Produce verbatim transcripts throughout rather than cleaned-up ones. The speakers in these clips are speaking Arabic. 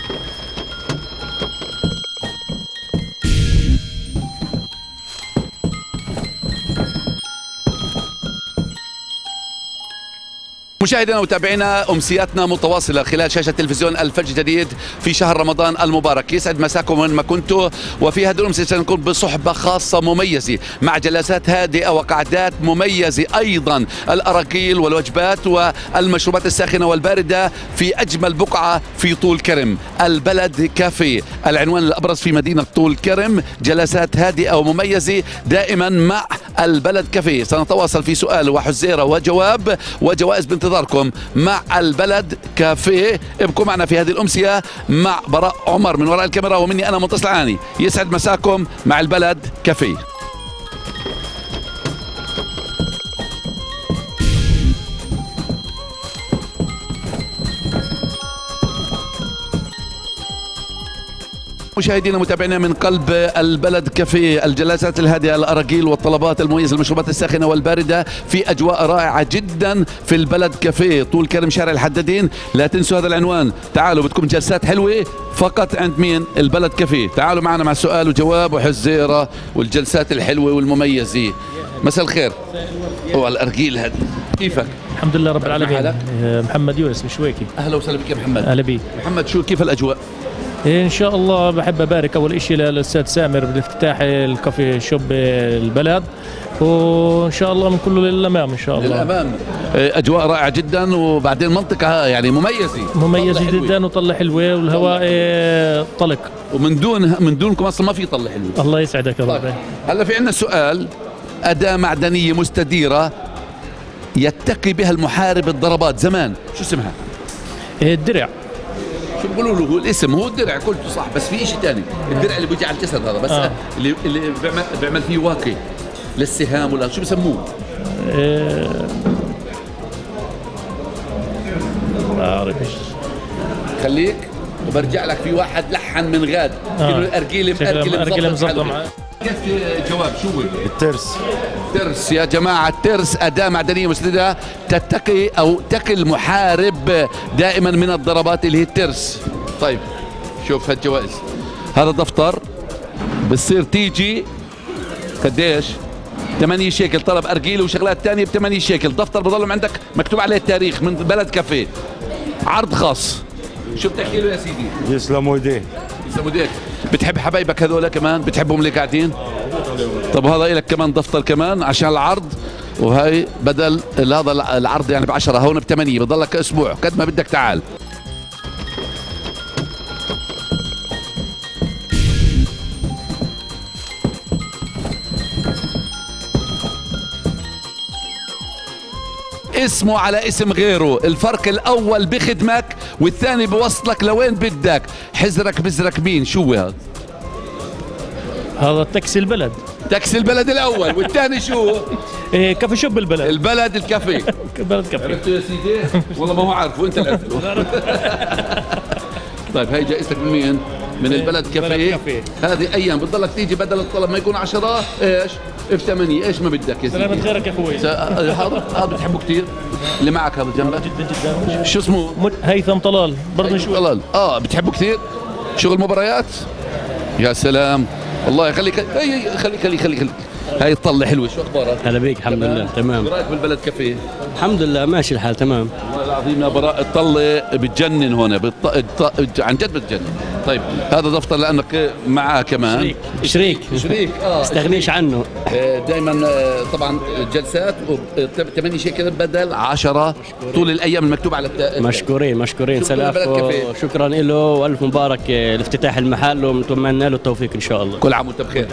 مشاهدينا ومتابعينا، امسياتنا متواصله خلال شاشه تلفزيون الفجر الجديد في شهر رمضان المبارك. يسعد مساكم وين ما كنتوا. وفي هذه الامسيه سنكون بصحبه خاصه مميزه مع جلسات هادئه وقعدات مميزه، ايضا الاراجيل والوجبات والمشروبات الساخنه والبارده في اجمل بقعه في طول كرم، البلد كافيه. العنوان الابرز في مدينه طول كرم، جلسات هادئه ومميزه دائما مع البلد كافيه. سنتواصل في سؤال وحزيره وجواب وجوائز بانتظاركم مع البلد كافيه. ابقوا معنا في هذه الأمسية مع براء عمر من وراء الكاميرا، ومني أنا منتصر العاني. يسعد مساكم مع البلد كافيه. مشاهدينا ومتابعينا من قلب البلد كافيه، الجلسات الهادئه، الاراجيل والطلبات المميزه، المشروبات الساخنه والبارده في اجواء رائعه جدا في البلد كافيه طول كرم شارع الحدادين. لا تنسوا هذا العنوان، تعالوا بدكم جلسات حلوه فقط عند مين؟ البلد كافيه. تعالوا معنا مع سؤال وجواب وحزيره والجلسات الحلوه والمميزه. مساء الخير. هو الارجيل هذا كيفك؟ الحمد لله رب العالمين. محمد يونس مشويكي. اهلا وسهلا بك يا محمد. اهلا بيك محمد. شو كيف الاجواء؟ ان شاء الله بحب ابارك اول شيء للاستاذ سامر بافتتاح الكافي شوب البلد، وان شاء الله من كله للامام ان شاء الله. للامام. اجواء رائعه جدا، وبعدين منطقه يعني مميزه مميزه جدا وطلة حلوه والهواء طلق، ومن دون من دونكم اصلا ما في طلة حلوه. الله يسعدك يا رب. طيب. هلا في عندنا سؤال. اداه معدنيه مستديره يتقي بها المحارب الضربات زمان، شو اسمها؟ الدرع. شو بيقولوا له؟ هو الاسم هو الدرع، قلته صح، بس في شيء ثاني. الدرع اللي بيجي على الجسد هذا، بس آه. اللي اللي بيعمل بيعمل فيه واقي للسهام ولا شو بسموه؟ آه. ما بعرفش. خليك وبرجع لك. في واحد لحن من غاد آه. الارجيله ارجيله مظبطه معاه. كيف جواب شو هو؟ الترس. ترس يا جماعة. الترس أداة معدنية مسددة تتقي أو تقي المحارب دائما من الضربات اللي هي الترس. طيب شوف هالجوائز. هذا دفتر بتصير تيجي قديش؟ ثمانية شيكل. طلب أرجيلة وشغلات ثانية ب ثمانية شيكل. دفتر بضل عندك مكتوب عليه التاريخ من بلد كافيه. عرض خاص. شو بتحكي له يا سيدي؟ يسلموا ايديه. يسلموا ايديك. بتحب حبايبك هذول كمان؟ بتحبهم اللي قاعدين؟ طب هذا لك كمان دفتر كمان عشان العرض، وهي بدل هذا العرض يعني ب عشرة، هون ب ثمانية، بضلك اسبوع قد ما بدك. تعال. اسمه على اسم غيره، الفرق الاول بخدمك والثاني بوصلك لوين بدك. حزرك بزرك مين؟ شو هذا؟ هذا تاكسي البلد. تاكسي البلد الاول، والثاني شو؟ إيه كافي شوب البلد. البلد الكافيه. البلد كافيه. عرفته يا سيدي؟ والله ما هو عارفه، انت اللي عرفته. طيب هي جائزتك من مين؟ من البلد كافيه. هذه ايام بتضلك تيجي بدل الطلب ما يكون عشرة ايش؟ ب ثمانية، ايش ما بدك يا سيدي؟ سلامة غيرك يا اخوي. هذا هذا بتحبه كثير؟ اللي معك هذا جنبك؟ جدا جدا. شو اسمه؟ هيثم طلال برضه. شو طلال. اه بتحبه كثير؟ شغل مباريات؟ يا سلام. والله خليك خليك خليك خليك خليك هاي الطلة حلوة. شو اخبارك؟ هلا بيك. الحمد لله تمام. شو رايك بالبلد كافيه؟ الحمد لله ماشي الحال تمام. والله العظيم يا براء الطلة بتجنن هون بت... الط... عن جد بتجنن. طيب هذا دفتر لانك معاه كمان شريك شريك شريك اه استغنيش عنه. دائما طبعا جلسات ثمانية شيكل بدل عشرة طول الايام المكتوب على الت... مشكورين مشكورين سلاف شكرا له والف مبارك لافتتاح المحل ونتمنى له التوفيق ان شاء الله. كل عام وانت بخير.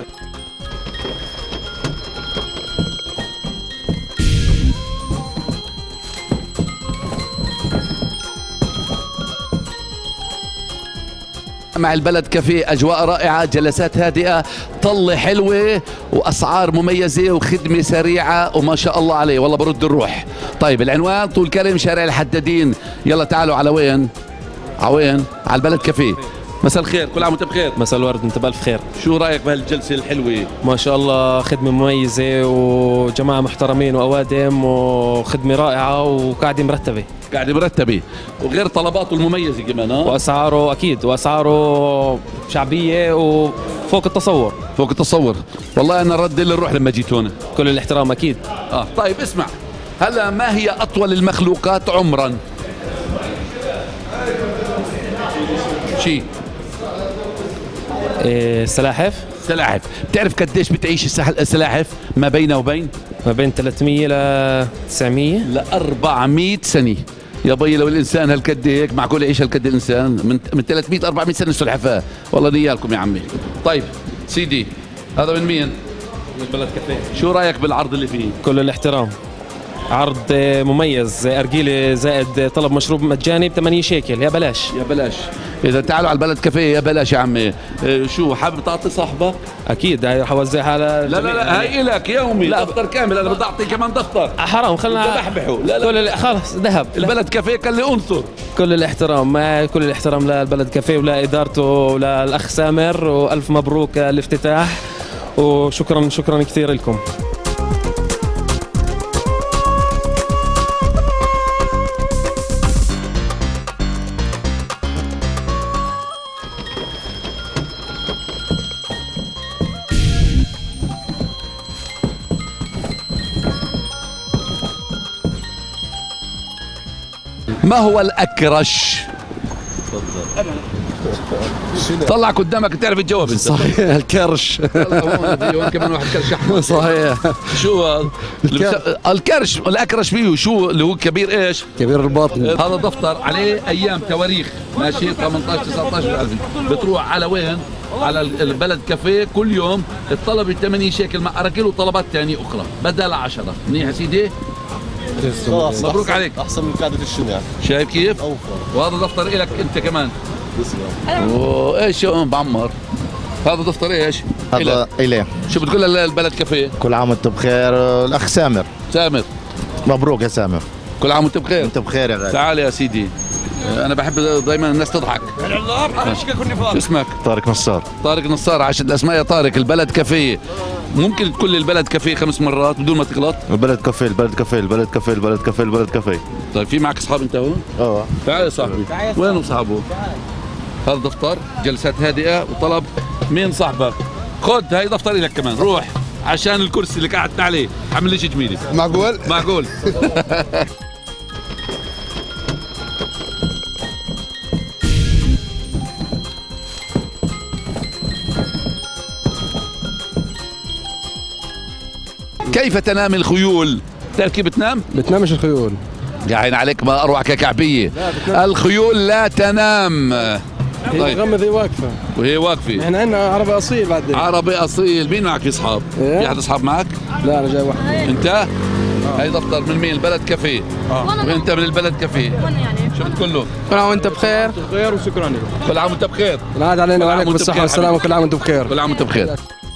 مع البلد كافيه، اجواء رائعه، جلسات هادئه، طله حلوه، واسعار مميزه، وخدمه سريعه، وما شاء الله عليه والله برد الروح. طيب العنوان طول كرم شارع الحدادين. يلا تعالوا على وين؟ على وين؟ على البلد كافيه. مساء الخير، كل عام وانت بخير. مساء الورد، انت بالف خير. شو رايك بهالجلسه الحلوه؟ ما شاء الله خدمه مميزه وجماعه محترمين واوادم وخدمه رائعه وقاعده مرتبه. قاعده مرتبه وغير طلباته المميزه كمان. ها واسعاره اكيد، واسعاره شعبيه وفوق التصور. فوق التصور. والله انا رد لي الروح لما جيت هون. كل الاحترام اكيد. اه طيب اسمع، هلا ما هي اطول المخلوقات عمرا؟ شيء إيه السلاحف سلاحف. بتعرف قديش بتعيش السح- السلاحف ما بينه وبين؟ ما بين ثلاثمية ل تسعمية. ل أربعمية سنه. يا بي لو الانسان هالقد هيك معقول يعيش هالقد الانسان؟ من من ثلاثمية أربعمية سنه سلحفاه. والله نيالكم يا عمي. طيب سيدي هذا من مين؟ البلد كافيه. شو رايك بالعرض اللي فيه؟ كل الاحترام. عرض مميز، أرجيلة زائد طلب مشروب مجاني ب ثمانية شيكل. يا بلاش يا بلاش. اذا تعالوا على البلد كافيه يا بلاش يا عمي. إيه شو حابب تعطي صاحبك؟ اكيد. هاي رح اوزعها على لا لا لا هاي لك يومي. لا. دفتر كامل. انا بدي اعطي كمان دفتر. حرام خلنا بحبحه. لا لا كل ال- خلص ذهب. البلد كافيه قال لي انصر. كل الاحترام، ما كل الاحترام للبلد كافيه ولادارته وللاخ سامر، والف مبروك الافتتاح، وشكرا شكرا كثير لكم. ما هو الأكرش؟ طلع قدامك تعرف تجاوب انت. صحيح الكرش. هون كمان واحد كرش احمر. صحيح. شو هذا؟ الكرش الأكرش فيه شو اللي هو كبير ايش؟ كبير الباطن. هذا دفتر عليه ايام تواريخ ماشي ثمانية عشر تسعة عشر ألف. بتروح على وين؟ على البلد كافيه كل يوم. الطلب ثمانية شيكل مع أراكيل وطلبات ثانيه اخرى بدل عشرة. منيح يا سيدي؟ خلاص مبروك عليك. احسن من قاعده الشمع. شايف كيف؟ اوفر. وهذا دفتر إلك انت كمان. تسلم. وايش هون بعمر؟ هذا دفتر ايش؟ هذا اليه. شو بتقول للبلد كافيه؟ كل عام وانت بخير. الاخ سامر سامر مبروك يا سامر. كل عام وانت بخير. انت بخير يا غالي. تعال يا سيدي. انا بحب دائما الناس تضحك. شو اسمك؟ طارق نصار. طارق نصار. عشان الاسماء يا طارق. البلد كافيه ممكن تقول لي البلد كافيه خمس مرات بدون ما تغلط؟ البلد كافيه البلد كافيه البلد كافيه البلد كافيه البلد كافيه. طيب في معك اصحاب انت هون؟ اه تعال يا صاحبي. وين صاحبه؟ هذا دفتر جلسات هادئه وطلب. مين صاحبك؟ خذ هاي دفتر لك كمان. روح عشان الكرسي اللي قعدت عليه عمل لي شيء جميل. معقول؟ معقول. كيف تنام الخيول؟ تعرف كيف بتنام؟ بتنامش الخيول. يا عين عليك ما اروعك يا كعبيه. الخيول لا تنام. هي طيب مغمضة واقفة. وهي واقفه. احنا عندنا عربي اصيل بعدين. عربي اصيل. مين معك في اصحاب؟ إيه؟ في احد اصحاب معك؟ لا انا جاي واحد. انت؟ هاي دفتر من مين؟ البلد كافيه. وانت من البلد كافيه. شو بتقول له؟ كل عام وانت بخير. خير وشكرا لك. كل عام وانت بخير. العاد علينا كل عام وعليكم وأنت بالصحة بخير والسلامة. حبيبي. كل عام وانتم بخير. كل عام وانت بخير.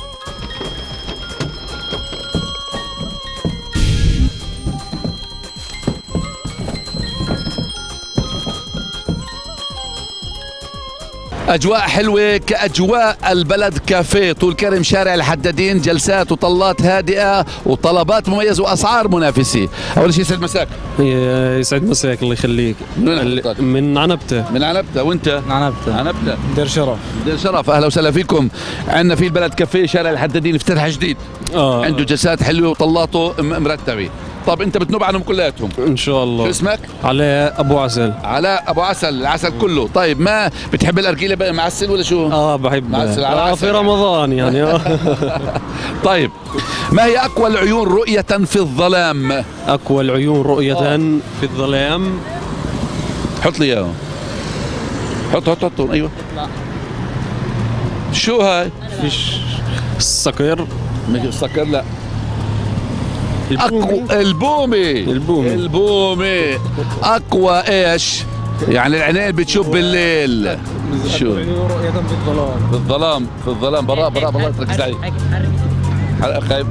أجواء حلوة كأجواء البلد كافيه. طول كرم شارع الحدادين. جلسات وطلات هادئة وطلبات مميزة وأسعار منافسة. أول شيء يسعد مساك. يسعد مساك الله يخليك. من وين حضرتك؟ من عنبته. من عنبتة. وأنت؟ عنبته. عنبتة. دير شرف. دير شرف. أهلا وسهلا فيكم. عندنا في البلد كافيه شارع الحدادين افتتح جديد. اه عنده جلسات حلوة وطلاته م- مرتبة. طب أنت بتنوب عنهم كلياتهم. ان شاء شو الله. اسمك؟ على ابو عسل. علاء أبو عسل. العسل كله. طيب ما بتحب الأرجيلة بقى معسل ولا شو؟ اه بحب. معسل على آه عسل في يعني. رمضان يعني. آه. طيب ما هي أقوى العيون رؤية في الظلام؟ اقوى العيون رؤية في الظلام. حط لي اياه. حط حط حط ايوه. شو هاي؟ فيش الصقر. مش السكر لا. البومي. اقوى البومي. البومي. البومي اقوى ايش؟ يعني العينين بتشوف بالليل. شو؟ رؤية في الظلام. في الظلام. في الظلام براء براء بالله تركز علي. خايف.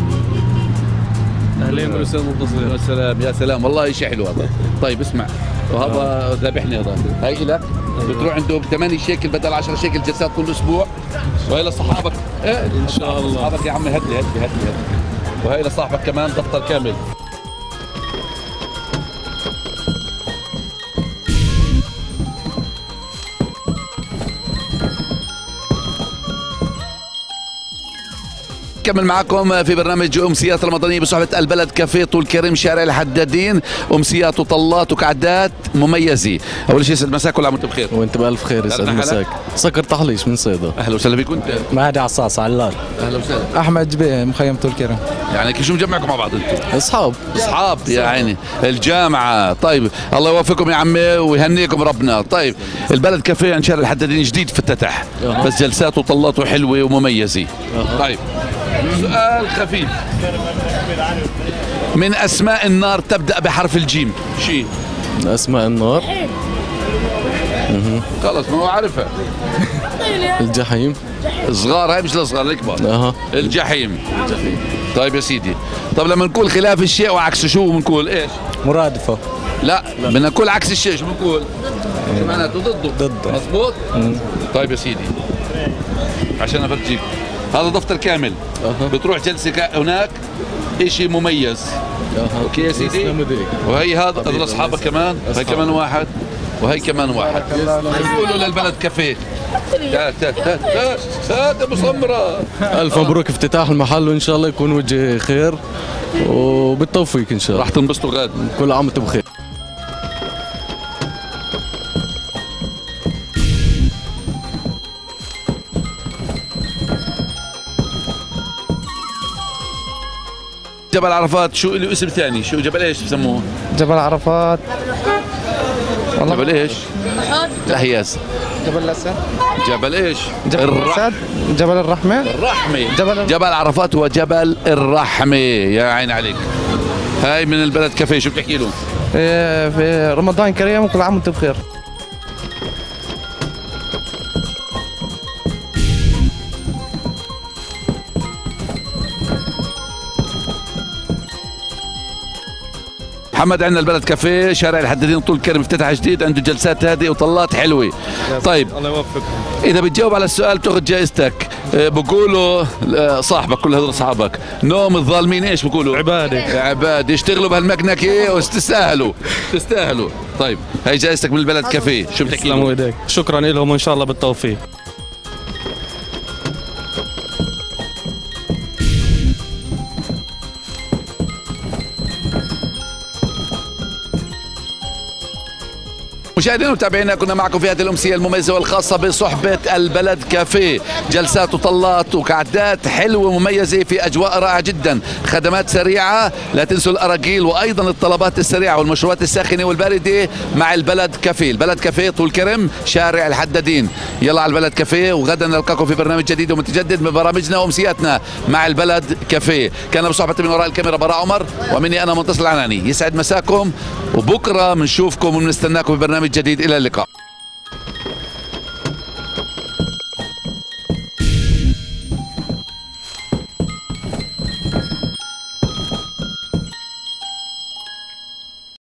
اهلين بالاستاذ منتصر. يا سلام يا سلام والله شيء حلو هذا. طيب اسمع وهذا ذابحني هذا. هاي لك بتروح عنده ب ثمانية شيكل بدل عشرة شيكل جلسات كل اسبوع. وهي لصحابك. إيه؟ ان شاء الله. صحابك يا عمي. هدي هدي هدي هدي. وهي لصاحبك كمان دفتر كامل. بنكمل معكم في برنامج أمسيات رمضانية بصحبة البلد كافيه طول كريم شارع الحدادين. أمسيات وطلات وكعدات مميزة. أول شيء يسعد مساك، كل عام وأنتم بخير. وانت بألف خير، يسعد مساك. سكر تحليش من صيدا. أهلا وسهلا بكم. أنت؟ مهدي عصاص علال. أهلا وسهلا. احمد جبيه مخيم طول كرم. يعني كيف شو مجمعكم مع بعض أنتم؟ اصحاب اصحاب يا عيني الجامعه. طيب الله يوفقكم يا عمي ويهنيكم ربنا. طيب البلد كافيه عند شارع الحدادين جديد افتتح، بس جلساته وطلاته حلوه ومميزه. طيب سؤال خفيف، من اسماء النار تبدا بحرف الجيم شيء؟ اسماء النار خلص ما هو عارفها. الجحيم. صغار هاي مش الصغار الكبار. اها الجحيم. طيب يا سيدي، طب لما نقول خلاف الشيء وعكسه شو بنقول ايش؟ مرادفة. لا بدنا نقول عكس الشيء شو بنقول؟ شو معناته؟ ضده. ضده. مضبوط؟ طيب يا سيدي عشان افرجيك، هذا دفتر كامل. أه. بتروح جلسه هناك اشي مميز. أه. اوكي يا سيدي. وهي هذا هذول اصحابك كمان، هي كمان واحد وهي كمان واحد. بيقولوا للبلد كافيه. تعال تعال تعال تعال ابو سمره. الف مبروك افتتاح المحل، وان شاء الله يكون وجه خير وبالتوفيق ان شاء الله. راح تنبسطوا غاد. كل عام وانتم بخير. جبل عرفات شو له اسم ثاني؟ شو جبل ايش بسموه؟ جبل عرفات. جبل ايش؟ لا هي ياس. جبل الاسد. جبل ايش؟ جبل الاسد. جبل الرحمه. الرحمه. جبل جبل عرفات هو جبل الرحمه. يا عين عليك. هاي من البلد كافيه، شو بتحكي له؟ في في رمضان كريم وكل عام وانتم بخير. محمد عندنا البلد كافيه شارع الحدادين طول كرم افتتح جديد، عنده جلسات هادئه وطلات حلوه. طيب الله يوفقك. اذا بتجاوب على السؤال بتاخذ جائزتك. بقولوا صاحبك كل هذول اصحابك نوم الظالمين ايش بقولوا؟ عباده. عباده. يشتغلوا بهالمكنكه وتستاهلوا تستاهلوا. طيب هي جائزتك من البلد كافيه، شو بتحكي له؟ شكرا لهم وان شاء الله بالتوفيق. مشاهدينا ومتابعينا، كنا معكم في هذه الأمسية المميزة والخاصة بصحبة البلد كافيه. جلسات وطلات وكعدات حلوة مميزة في أجواء رائعة جدا، خدمات سريعة، لا تنسوا الأراجيل وأيضا الطلبات السريعة والمشروبات الساخنة والباردة مع البلد كافيه. البلد كافيه طول كرم شارع الحدادين. يلا على البلد كافيه، وغدا نلقاكم في برنامج جديد ومتجدد من برامجنا وأمسياتنا مع البلد كافيه. كان بصحبة من وراء الكاميرا براء عمر، ومني أنا منتصر العناني. يسعد مساكم، وبكرة بنشوفكم وبنستناكم في برنامج جديد. إلى اللقاء.